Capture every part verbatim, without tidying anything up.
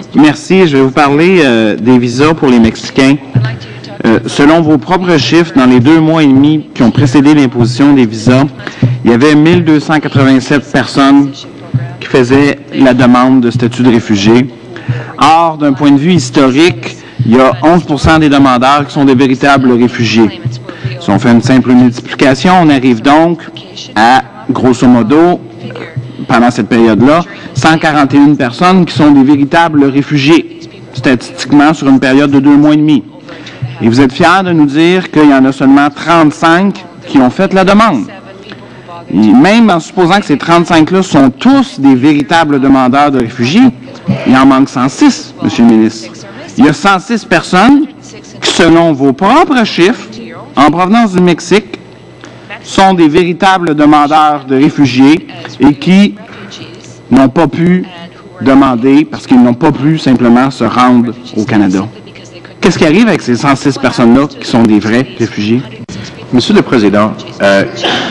Merci. Je vais vous parler euh, des visas pour les Mexicains. Euh, selon vos propres chiffres, dans les deux mois et demi qui ont précédé l'imposition des visas, il y avait mille deux cent quatre-vingt-sept personnes qui faisaient la demande de statut de réfugié. Or, d'un point de vue historique, il y a onze pour cent des demandeurs qui sont des véritables réfugiés. Si on fait une simple multiplication, on arrive donc à, grosso modo, pendant cette période-là, cent quarante et une personnes qui sont des véritables réfugiés, statistiquement sur une période de deux mois et demi. Et vous êtes fiers de nous dire qu'il y en a seulement trente-cinq qui ont fait la demande. Et même en supposant que ces trente-cinq-là sont tous des véritables demandeurs de réfugiés, il en manque cent six, Monsieur le ministre. Il y a cent six personnes qui, selon vos propres chiffres, en provenance du Mexique, sont des véritables demandeurs de réfugiés et qui n'ont pas pu demander parce qu'ils n'ont pas pu simplement se rendre au Canada. Qu'est-ce qui arrive avec ces cent six personnes-là qui sont des vrais réfugiés? Monsieur le Président, euh,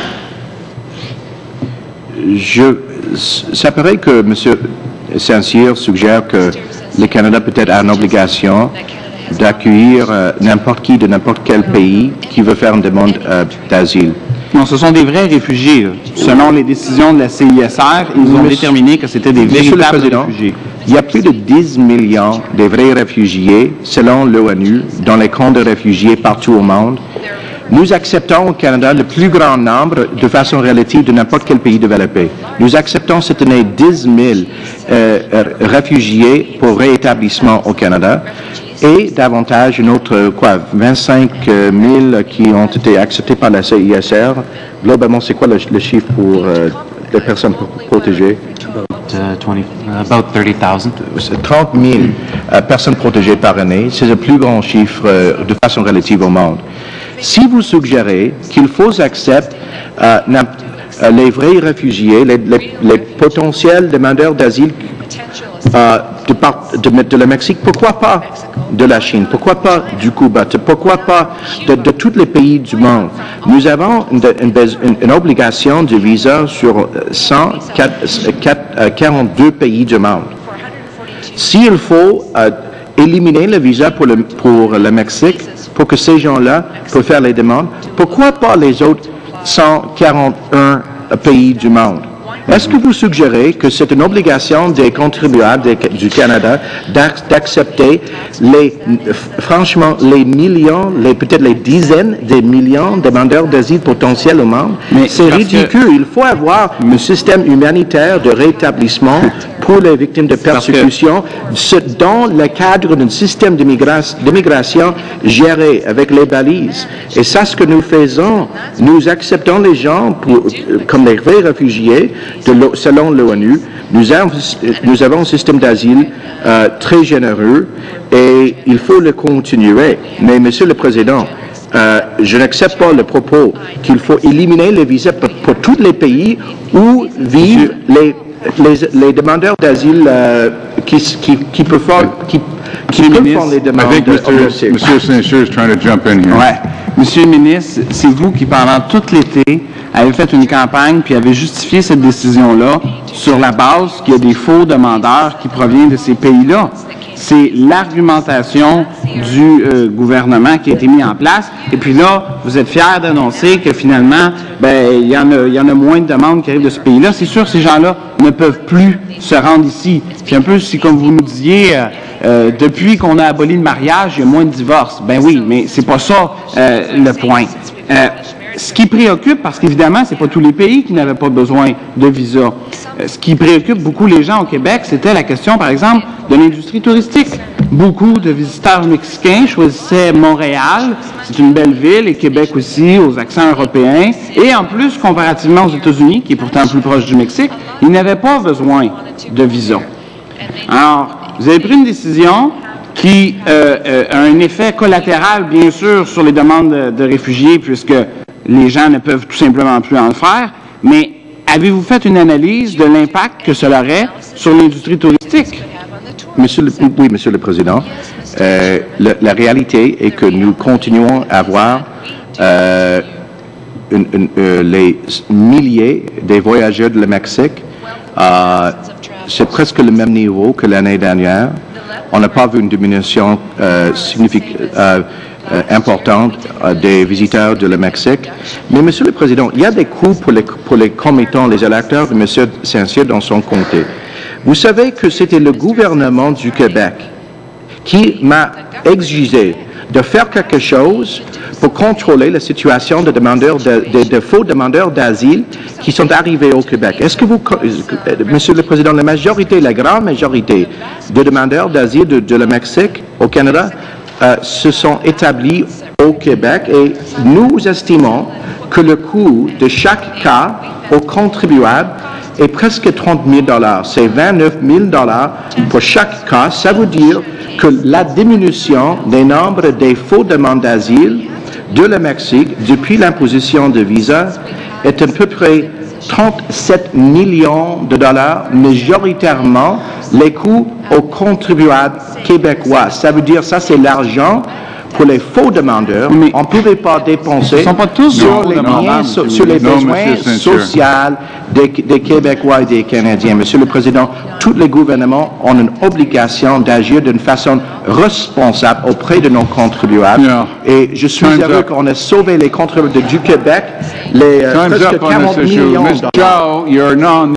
je, ça paraît que M. Saint-Cyr suggère que le Canada peut-être a une obligation d'accueillir euh, n'importe qui de n'importe quel pays qui veut faire une demande euh, d'asile. Non, ce sont des vrais réfugiés. Selon les décisions de la C I S R, ils ont Monsieur, déterminé que c'était des véritables réfugiés. Il y a plus de dix millions de vrais réfugiés, selon l'ONU, dans les camps de réfugiés partout au monde. Nous acceptons au Canada le plus grand nombre de façon relative de n'importe quel pays développé. Nous acceptons cette année dix mille euh, réfugiés pour réétablissement au Canada et davantage une autre, quoi, vingt-cinq mille qui ont été acceptés par la C I S R. Globalement, c'est quoi le, le chiffre pour euh, les personnes protégées? About, uh, about thirty thousand. trente mille euh, personnes protégées par année. C'est le plus grand chiffre euh, de façon relative au monde. Si vous suggérez qu'il faut accepter euh, euh, les vrais réfugiés, les, les, les potentiels demandeurs d'asile euh, de, de, de, de la Mexique, pourquoi pas de la Chine, pourquoi pas du Cuba, pourquoi pas de, de tous les pays du monde? Nous avons une, une, une obligation de visa sur cent quarante-deux pays du monde. S'il faut euh, éliminer le visa pour le, pour le Mexique, pour que ces gens-là puissent faire les demandes, pourquoi pas les autres cent quarante et un pays du monde? Est-ce que vous suggérez que c'est une obligation des contribuables de, du Canada d'accepter les, franchement, les millions, les, peut-être les dizaines de millions de demandeurs d'asile potentiels au monde? Mais c'est ridicule. Que... Il faut avoir un système humanitaire de rétablissement pour les victimes de persécution que... dans le cadre d'un système d'immigration géré avec les balises. Et ça, ce que nous faisons, nous acceptons les gens pour, comme les vrais réfugiés. De selon l'ONU, nous avons, nous avons un système d'asile euh, très généreux et il faut le continuer. Mais, Monsieur le Président, euh, je n'accepte pas le propos qu'il faut éliminer les visas pour, pour tous les pays où vivent les, les, les demandeurs d'asile euh, qui, qui, qui peuvent faire, qui, qui peuvent faire les demandes. I think Mister Monsieur Saint-Cyr is trying to jump in here. Ouais. Monsieur le ministre, c'est vous qui, pendant tout l'été, avez fait une campagne puis avez justifié cette décision-là sur la base qu'il y a des faux demandeurs qui proviennent de ces pays-là. C'est l'argumentation du euh, gouvernement qui a été mis en place. Et puis là, vous êtes fiers d'annoncer que finalement, ben, il y en a, il y en a moins de demandes qui arrivent de ce pays-là. C'est sûr, ces gens-là ne peuvent plus se rendre ici. Puis un peu, c'est comme vous nous disiez, euh, euh, depuis qu'on a aboli le mariage, il y a moins de divorces. Ben oui, mais c'est pas ça euh, le point. Euh, Ce qui préoccupe, parce qu'évidemment, ce n'est pas tous les pays qui n'avaient pas besoin de visa. Euh, ce qui préoccupe beaucoup les gens au Québec, c'était la question, par exemple, de l'industrie touristique. Beaucoup de visiteurs mexicains choisissaient Montréal, c'est une belle ville, et Québec aussi, aux accents européens. Et en plus, comparativement aux États-Unis, qui est pourtant plus proche du Mexique, ils n'avaient pas besoin de visa. Alors, vous avez pris une décision qui euh, euh, a un effet collatéral, bien sûr, sur les demandes de, de réfugiés, puisque les gens ne peuvent tout simplement plus en faire, mais avez-vous fait une analyse de l'impact que cela aurait sur l'industrie touristique? Monsieur le, oui, Monsieur le Président. Euh, la, la réalité est que nous continuons à avoir euh, une, une, euh, les milliers des voyageurs de le Mexique. Euh, c'est presque le même niveau que l'année dernière. on n'a pas vu une diminution euh, significative. Euh, Euh, importante euh, des visiteurs de le Mexique. Mais, Monsieur le Président, il y a des coûts pour les, pour les commettants, les électeurs de M. Saint-Cyr dans son comté. Vous savez que c'était le gouvernement du Québec qui m'a exigé de faire quelque chose pour contrôler la situation des demandeurs de, de, de faux demandeurs d'asile qui sont arrivés au Québec. Est-ce que vous, Monsieur le Président, la majorité, la grande majorité de demandeurs d'asile de, de le Mexique au Canada Euh, se sont établis au Québec et nous estimons que le coût de chaque cas au contribuable est presque trente mille dollars. C'est vingt-neuf mille dollars pour chaque cas. Ça veut dire que la diminution des nombres des faux demandes d'asile de le Mexique depuis l'imposition de visa est à peu près trente-sept millions de dollars, majoritairement les coûts aux contribuables québécois. Ça veut dire ça, c'est l'argent pour les faux demandeurs. Mais on ne pouvait pas dépenser sont pas tous sur faux les, demandeurs, biens, monsieur. sur, sur les Non, besoins monsieur Saint-Cyr. sociaux des, des Québécois et des Canadiens. Monsieur le Président, tous les gouvernements ont une obligation d'agir d'une façon responsable auprès de nos contribuables. Yeah. Et je suis Time's heureux up. qu'on ait sauvé les contribuables du Québec, les euh, Time's presque up on quarante this issue. millions de Mister dollars. Chow, you're non.